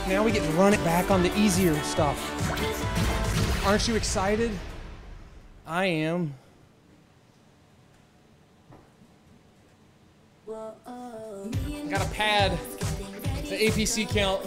Now we get to run it back on the easier stuff. Aren't you excited? I am. Got a pad, the APC count.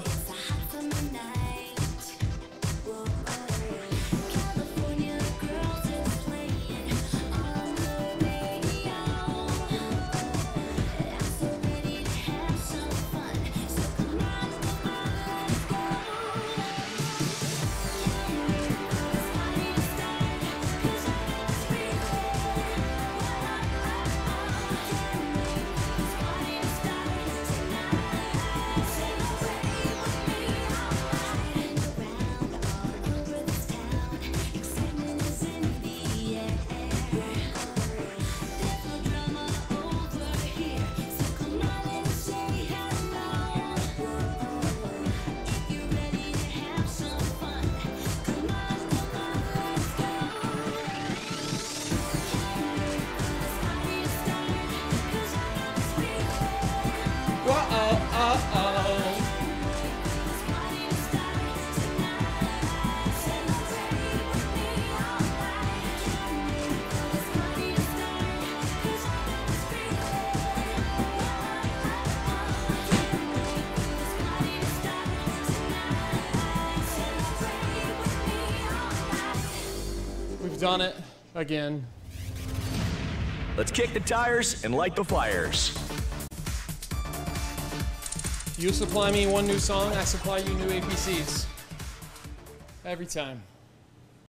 We've done it again. Let's kick the tires and light the fires. You supply me one new song, I supply you new APCs. Every time.